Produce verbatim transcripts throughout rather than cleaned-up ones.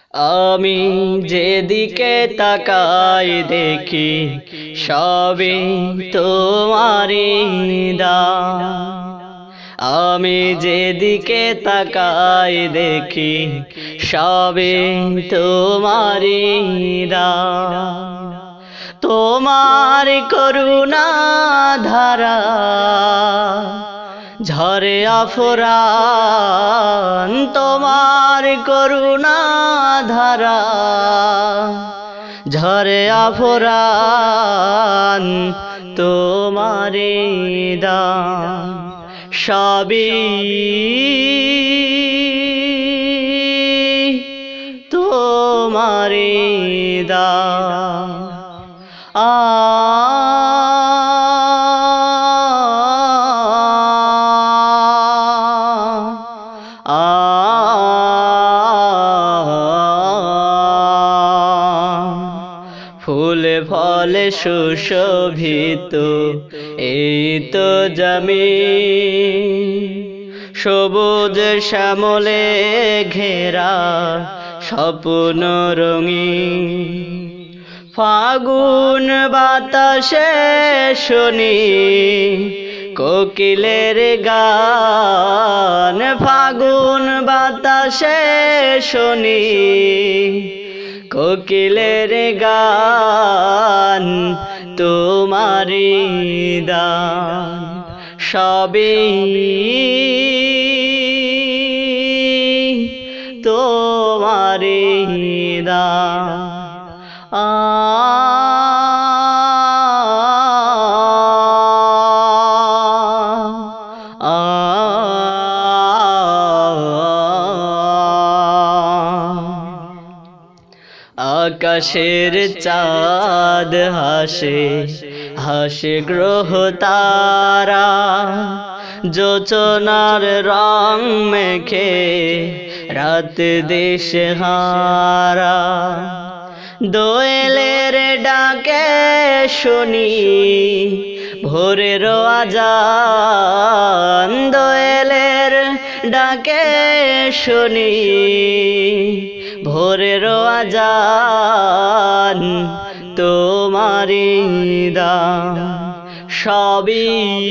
আমি যেদিকে তাকাই দেখি সবই তোমারই দান। আমি যেদিকে তাকাই দেখি সবই তোমারই দান। তোমার করুণা ধারা ঝরে আফরান, তোমার করুণা ধারা ঝরে আফরান, তোমারই দান সবই তোমারই দান। আ ফুলে ফলে সুশোভিত এই তো জমিন, সবুজ শ্যামলে ঘেরা স্বপ্ন রঙিন। ফাগুন বাতাসে শুনি কোকিলের গান, ফাগুন বাতাসে শুনি কোকিলের গান, তোমারই দান সবই তোমারই দান। আ আকাশের চাঁদ হাসে হাসে গ্রহ তারা, যোচনার রং মেখে রাত দেশে হারা। দোয়েলের ডাকে শুনি ভোরের আজান, দোয়েলের ডাকে শুনি ভোরের আজান, তোমারই দান সবই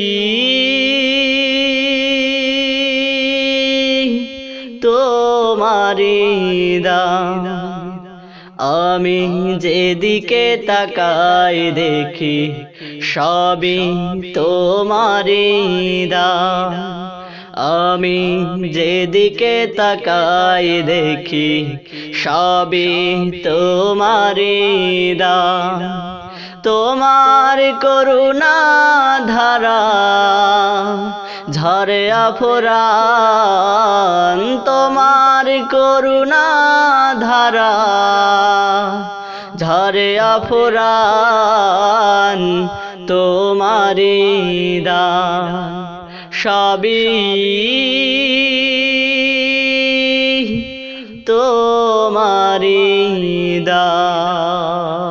তোমারই দান। আমি যেদিকে তাকাই দেখি সবই তোমারই দান। আমি যেদিকে তাকাই দেখি সবই তোমারই দান। তোমার করুণা ধারা ঝরে আফরান, তোমার করুণা ধারা ঝরে আফরান, তোমারই দান সবই তোমারই দান।